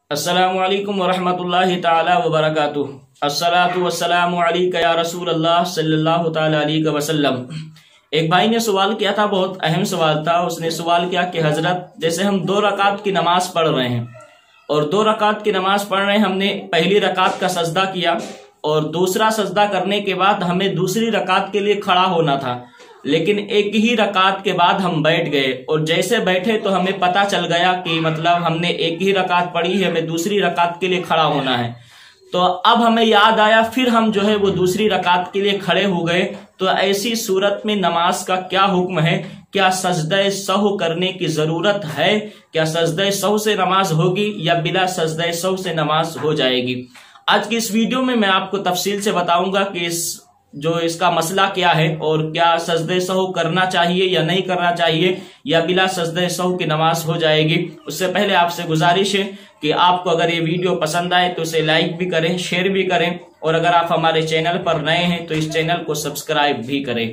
السلام علیکم ورحمۃ اللہ تعالی وبرکاتہ۔ الصلاۃ والسلام علیک یا رسول اللہ صلی اللہ تعالی علیہ وسلم۔ ایک بھائی نے سوال کیا تھا، بہت اہم سوال تھا۔ اس نے سوال کیا کہ حضرت جیسے ہم 2 رکعت کی نماز پڑھ رہے ہیں اور 2 رکعت کی نماز پڑھ رہے ہیں، ہم نے پہلی رکعت کا سجدہ کیا اور دوسرا سجدہ کرنے کے بعد ہمیں دوسری رکعت کے لیے کھڑا ہونا تھا، لیکن ایک ہی رکعت کے بعد ہم بیٹھ گئے اور جیسے بیٹھے تو ہمیں پتہ چل گیا کہ مطلب ہم نے ایک ہی رکعت پڑھی ہے، ہمیں دوسری رکعت کے لیے کھڑا ہونا ہے۔ تو اب ہمیں یاد آیا، پھر ہم جو ہے وہ دوسری رکعت کے لیے کھڑے ہو گئے۔ تو ایسی صورت میں نماز کا کیا حکم ہے؟ کیا سجدہ سہو کرنے کی ضرورت ہے؟ کیا سجدہ سہو سے نماز ہوگی یا بلا سجدہ سہو سے نماز ہو جائے گی؟ آج کی اس ویڈیو میں میں آپ کو تفصیل سے بتاؤں گا کہ اس کا مسئلہ کیا ہے اور کیا سجدہ سہو کرنا چاہیے یا نہیں کرنا چاہیے، یا بلا سجدہ سہو کی نماز ہو جائے گی۔ اس سے پہلے آپ سے گزارش ہے کہ آپ کو اگر یہ ویڈیو پسند آئے تو اسے لائک بھی کریں، شیئر بھی کریں، اور اگر آپ ہمارے چینل پر نئے ہیں تو اس چینل کو سبسکرائب بھی کریں۔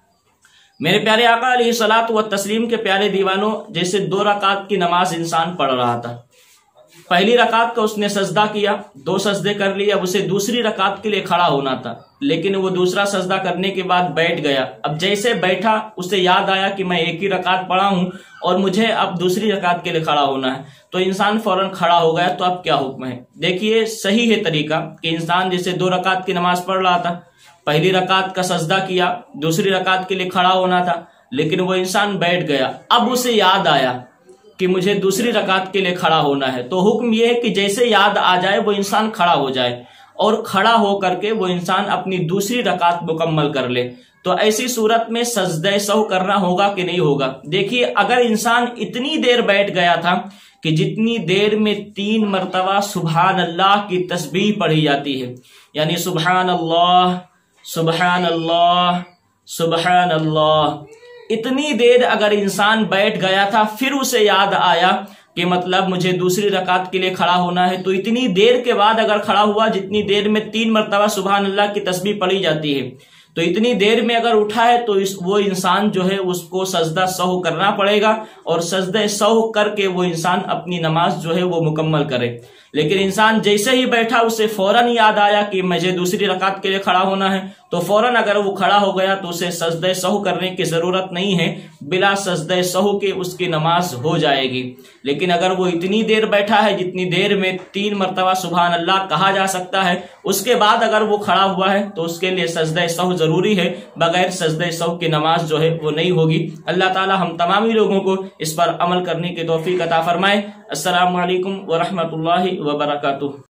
میرے پیارے آقا علیہ الصلوۃ والتسلیم کے پیارے دیوانوں، جیسے 2 رکعت کی نماز انسان پڑھ رہا تھا، پہلی رکعت کا اس نے سجدہ کیا، 2 سجدے کر لیے، اب اسے دوسری رکعت کے لیے کھڑا ہونا تھا، لیکن وہ دوسرا سجدہ کرنے کے بعد بیٹھ گیا۔ اب جیسے بیٹھا اسے یاد آیا کہ میں ایک ہی رکعت پڑھا ہوں اور مجھے اب دوسری رکعت کے لیے کھڑا ہونا ہے، تو انسان فوراً کھڑا ہو گیا۔ تو اب کیا حکم ہے؟ دیکھیے، صحیح ہے طریقہ کہ انسان جیسے 2 رکعت کی نماز پڑھ رہا تھا، پہلی رکعت کا سجدہ کیا، دوسری رکعت کے لیے کھڑا ہونا تھا، لیکن وہ انسان بیٹھ گیا۔ اب اسے یاد آیا کہ مجھے دوسری رکعت کے لیے کھڑا ہونا ہے، تو حکم یہ ہے کہ جیسے یاد آ جائے وہ انسان کھڑا ہو جائے اور کھڑا ہو کر کے وہ انسان اپنی دوسری رکعت مکمل کر لے۔ تو ایسی صورت میں سجدہ سہو کرنا ہوگا کہ نہیں ہوگا؟ دیکھیے، اگر انسان اتنی دیر بیٹھ گیا تھا کہ جتنی دیر میں 3 مرتبہ سبحان اللہ کی تسبیح پڑھی جاتی ہے، یعنی سبحان اللہ سبحان اللہ سبحان اللہ، اتنی دیر اگر انسان بیٹھ گیا تھا، پھر اسے یاد آیا کہ مطلب مجھے دوسری رکعت کے لیے کھڑا ہونا ہے، تو اتنی دیر کے بعد اگر کھڑا ہوا جتنی دیر میں 3 مرتبہ سبحان اللہ کی تسبیح پڑھی جاتی ہے، تو اتنی دیر میں اگر اٹھا ہے تو وہ انسان جو ہے اس کو سجدہ سہو کرنا پڑے گا، اور سجدہ سہو کر کے وہ انسان اپنی نماز جو ہے وہ مکمل کرے۔ لیکن انسان جیسے ہی بیٹھا اسے فوراً یاد آیا کہ مجھے دوسری رکعت کے لیے کھڑا ہونا ہے، تو فوراً اگر وہ کھڑا ہو گیا تو اسے سجدہ سہو کرنے کی ضرورت نہیں ہے، بلا سجدہ سہو کے اس کی نماز ہو جائے گی۔ لیکن اگر وہ اتنی دیر بیٹھا ہے جتنی دیر میں 3 مرتبہ سبحان اللہ کہا جا سکتا ہے، اس کے بعد اگر وہ کھڑا ہوا ہے تو اس کے لیے سجدہ سہو ضروری ہے، بغیر سجدہ سہو کی نماز جو ہے وہ نہیں ہوگی۔ اللہ تعالی ہم تمامی لوگوں کو اس پر عمل کرنے کی توفیق عطا فرمائے۔ السلام علیکم ورحمۃ اللہ وبرکاتہ۔